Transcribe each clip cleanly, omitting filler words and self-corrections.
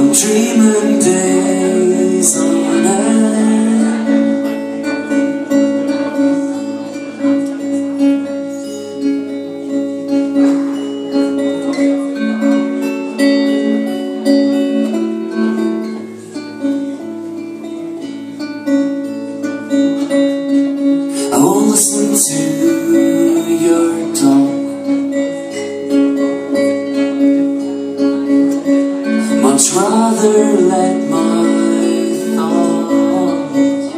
dreaming days on end. I won't listen to your talk, much rather let my thoughts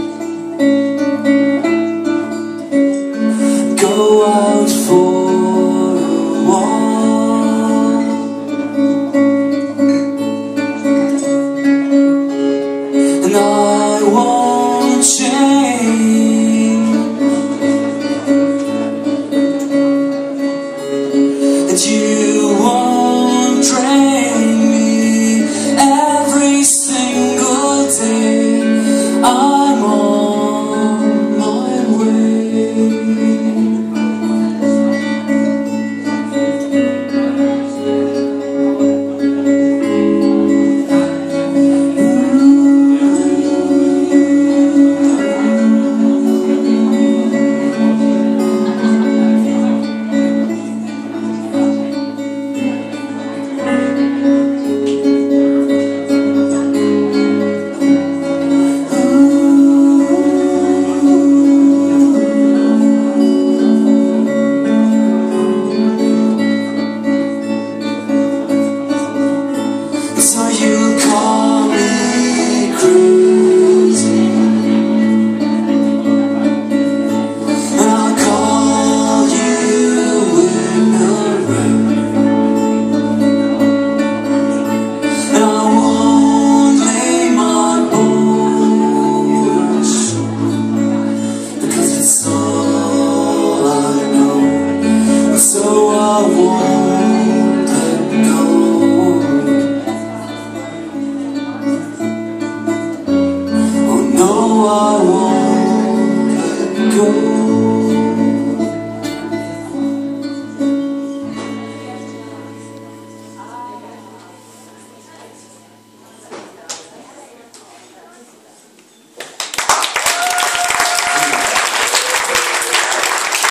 go out for a walk. And I won't change, and you won't drain me. Every single day I'm on my way. So you call